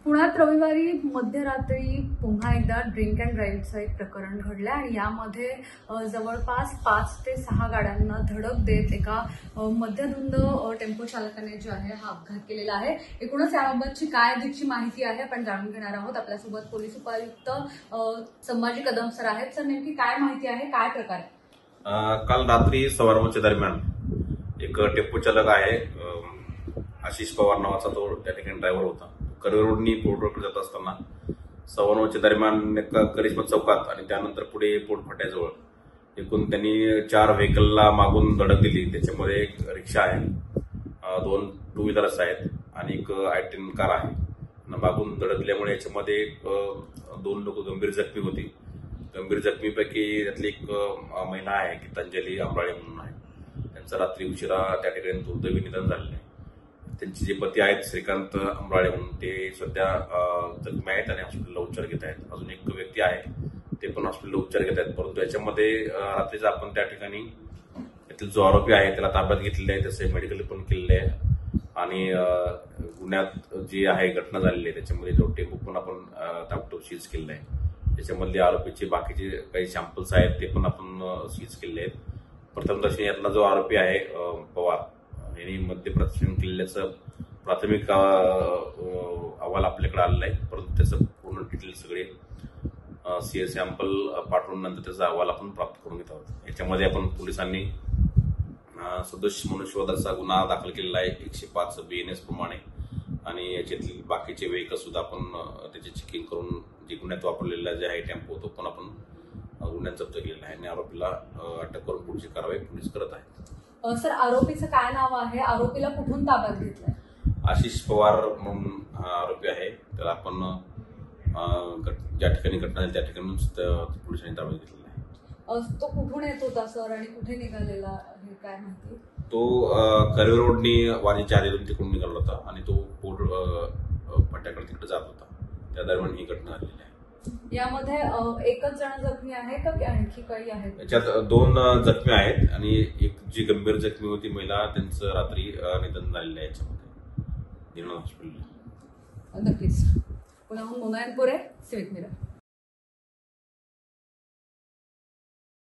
पुण्यात रविवारी मध्यरात्री पुन्हा एकदा ड्रिंक अँड ड्राईव्हचं एक प्रकरण घडलं आणि यामध्ये जवळपास 5 ते 6 गाड्यांना धडक देत एका मध्यधुंद टेम्पो चालकाने जो आहे हा अपघात केलेला आहे। एकूणच याबाबतची काय अधिकची माहिती आहे आपण जाणून घेणार आहोत। आपल्यासोबत पोलीस उपायुक्त संभाजी कदम सर आहेत। सर, नेमकी काय माहिती आहे, काय प्रकार आहे? काल रात्री 9:15 दरम्यान एक टेम्पो चालक आहे आशिष पवार नावाचा, तो त्या ठिकाणी ड्रायव्हर होता। करवीर रोडनी पोर्ट रोडकडे जात असताना 9:15 दरम्यान एका करिश्मा चौकात आणि त्यानंतर पुढे पोटफाट्याजवळ एकूण त्यांनी 4 व्हेकलला मागून धडक दिली। त्याच्यामध्ये एक रिक्षा आहे, 2 टू व्हीलर्स आहेत आणि एक i10 कार आहे। मागून धडक दिल्यामुळे याच्यामध्ये 2 लोक गंभीर जखमी होती। गंभीर जखमीपैकी त्यातली एक महिला आहे गीतांजली अमराळे म्हणून आहे। त्यांचं रात्री उशिरा त्या ठिकाणी दुर्दैवी निधन झालेलं आहे। त्यांचे जे पती आहेत श्रीकांत अमराळे म्हणून, ते सध्या जखमी आहेत आणि हॉस्पिटलला उपचार घेत आहेत। अजून एक व्यक्ती आहे, ते पण हॉस्पिटलला उपचार घेत आहेत। परंतु याच्यामध्ये रात्रीच आपण त्या ठिकाणी त्यातील जो आरोपी आहे त्याला ताब्यात घेतलेले आहे, त्याचे मेडिकल पण केलेले आहे आणि गुन्ह्यात जी आहे घटना झालेली आहे त्याच्यामध्ये जो टेम्पो पण आपण ताबडतोब सीज केलेला आहे। त्याच्यामधले आरोपीचे बाकीचे काही सॅम्पल्स आहेत ते पण आपण सीज केलेले आहेत। प्रथमदर्शनी यातला जो आरोपी आहे पवार यांनी मद्य प्रदर्शन केलेल्याचं प्राथमिक अहवाल आपल्याकडे आलेला आहे, परंतु त्याचं पूर्ण डिटेल सगळे सीए सॅम्पल पाठवून नंतर त्याचा अहवाल आपण प्राप्त करून घेत आहोत। याच्यामध्ये आपण पोलिसांनी सदोष मनुष्यवधाचा गुन्हा दाखल केलेला आहे 105 BNS प्रमाणे आणि याच्यातील बाकीचे व्हेकल सुद्धा आपण त्याची चेकिंग करून जे गुन्ह्यात वापरलेला जे आहे टेम्पो तो पण आपण गुन्ह्यात जप्त केलेला आहे आणि आरोपीला अटक करून पुढची कारवाई पोलीस करत आहेत। सर, आरोपीचं काय नाव आहे? आरोपीला कुठून ताब्यात घेतलंय? आशिष पवार म्हणून हा आरोपी आहे। त्याला आपण ज्या ठिकाणी घटना झाली त्या ठिकाणून पोलिसांनी ताब्यात घेतलेला आहे। तो कुठून येत होता सर आणि कुठे निघालेला हे काय माहिती? तो करवीर रोडनी वाणीच्या आधीतून तिकडून निघाला होता आणि तो पोर्ट फाट्याकडे तिकडे जात होता, त्या दरम्यान ही घटना झालेली आहे। यामध्ये एकच जण जखमी आहे का आणखी काही आहेत? याच्यात 2 जखमी आहेत आणि एक जी गंभीर जखमी होती महिला, त्यांचं रात्री निधन झालेलं आहे याच्यामध्ये निर्मळ हॉस्पिटल। नक्कीच। पुण्याहून मोनायनपुरे, सिविक मिरर।